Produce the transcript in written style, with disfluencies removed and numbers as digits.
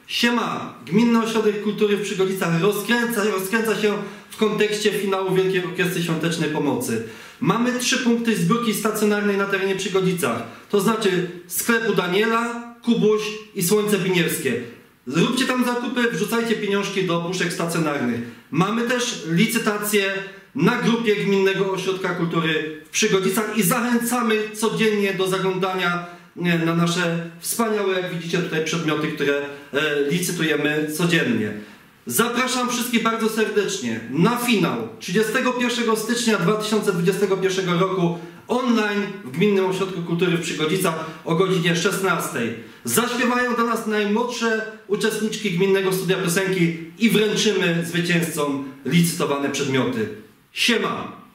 Siema! Gminny Ośrodek Kultury w Przygodzicach rozkręca się w kontekście finału Wielkiej Orkiestry Świątecznej Pomocy. Mamy 3 punkty zbiórki stacjonarnej na terenie Przygodzicach. To znaczy sklepu Daniela, Kubuś i Słońce Binierskie. Zróbcie tam zakupy, wrzucajcie pieniążki do puszek stacjonarnych. Mamy też licytację na grupie Gminnego Ośrodka Kultury w Przygodzicach i zachęcamy codziennie do zaglądania na nasze wspaniałe, jak widzicie tutaj, przedmioty, które licytujemy codziennie. Zapraszam wszystkich bardzo serdecznie na finał 31 stycznia 2021 roku online w Gminnym Ośrodku Kultury w Przygodzicach o godzinie 16. Zaśpiewają do nas najmłodsze uczestniczki Gminnego Studia Piosenki i wręczymy zwycięzcom licytowane przedmioty. Siema!